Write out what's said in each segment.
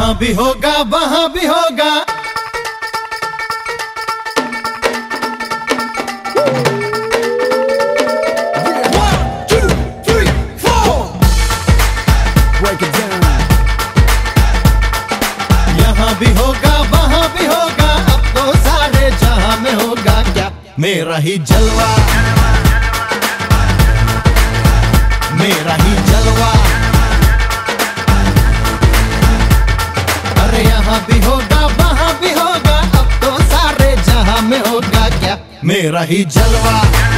यहाँ भी होगा वहाँ भी होगा। यहाँ भी होगा वहाँ भी होगा, अब तो सारे जहां में होगा क्या मेरा ही जलवा, मेरा ही जलवा। अरे यहाँ भी होगा वहाँ भी होगा, अब तो सारे जहां में होगा क्या मेरा ही जलवा,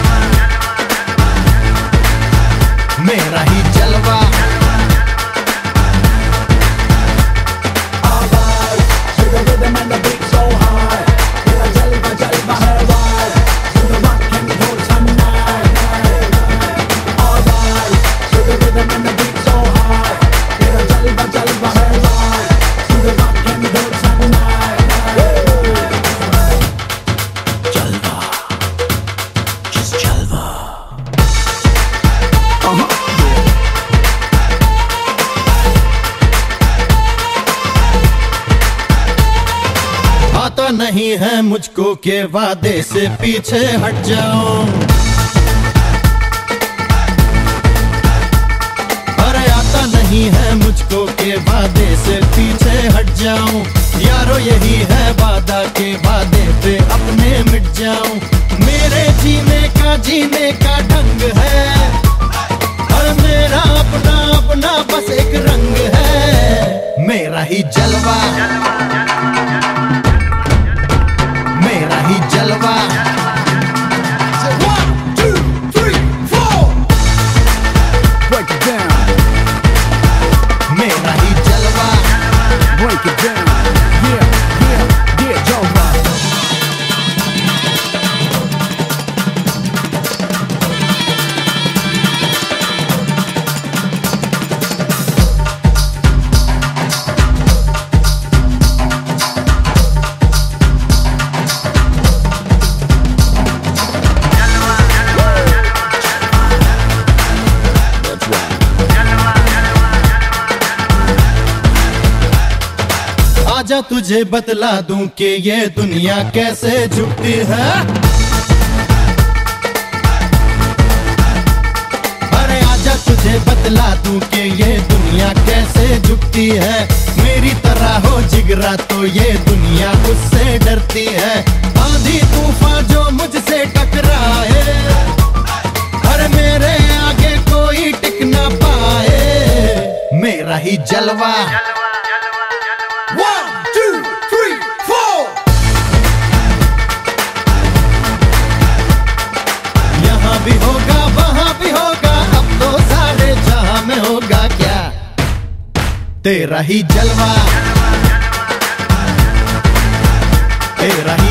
मेरा ही जलवा। आता नहीं है मुझको के वादे से पीछे हट जाऊं, अरे आता नहीं है मुझको के वादे से पीछे हट जाऊं। यारो यही है वादा के वादे पे अपने मिट जाऊं, मेरे जीने का ढंग है, और मेरा अपना अपना बस एक रंग है मेरा ही जलवा, मेरा ही जलवा। One, 2, 3, 4 Break it down, मेरा ही जलवा। Break it down, yeah, जलवा। आजा तुझे बतला दूं कि ये दुनिया कैसे झुकती है, अरे आजा तुझे बतला दूं कि ये दुनिया कैसे झुकती है। मेरी तरह हो जिगरा तो ये दुनिया उससे डरती है, आंधी तूफान जो मुझसे टकराए, अरे मेरे आगे कोई टिक ना पाए मेरा ही जलवा। भी होगा वहाँ भी होगा, अब तो सारे जहां में होगा क्या तेरा ही जलवा, तेरा ही